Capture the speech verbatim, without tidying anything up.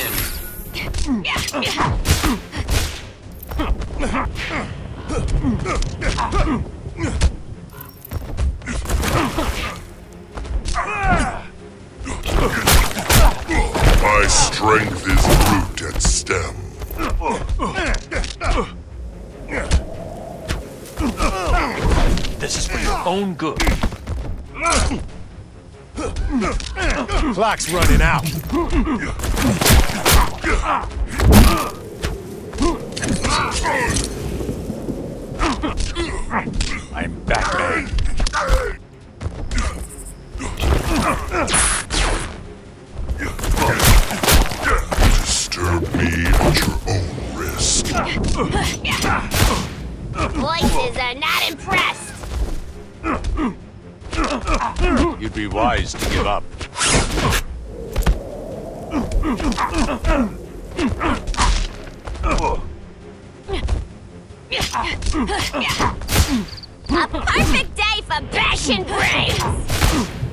My strength is root and stem. This is for your own good. Clock's running out. I'm Batman. Disturb me at your own risk. Voices are not impressed. You'd be wise to give up. A perfect day for bashing brains!